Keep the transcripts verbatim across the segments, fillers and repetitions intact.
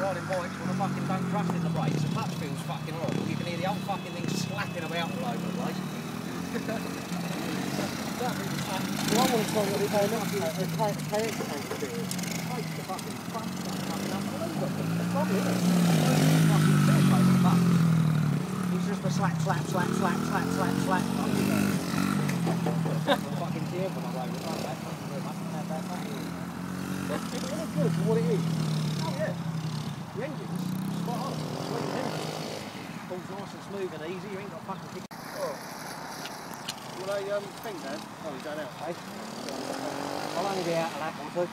riding bikes when I fucking don't trust in the brakes. The clutch feels fucking horrible. You can hear the whole fucking thing slapping about all over the place. Well, I want to try what they call a K X tank experience. Takes the fucking front stuff fucking unbelievable. That's lovely, isn't it? Fucking cellphone, but it's just a slap, slap, slap, slap, slap, slap, slap. Fucking tear when I rode it like that. Thank you very much. Have that back here. It's really good for what it is. Oh yeah. The engine's spot on. Sweet engine. Pulls nice and smooth and easy. You ain't got fucking kick. Oh. Will I um, think then? Oh, he's going out, okay? I'll only be out of that one, too.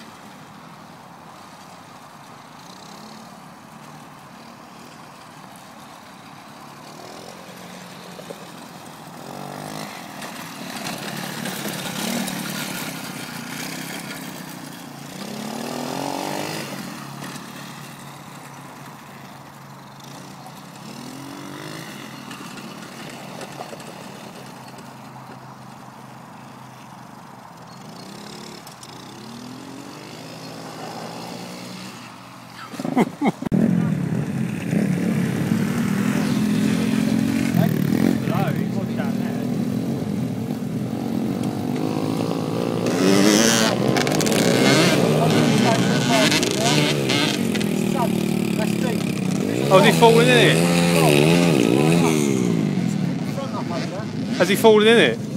Oh, has he fallen in it? Has he fallen in it?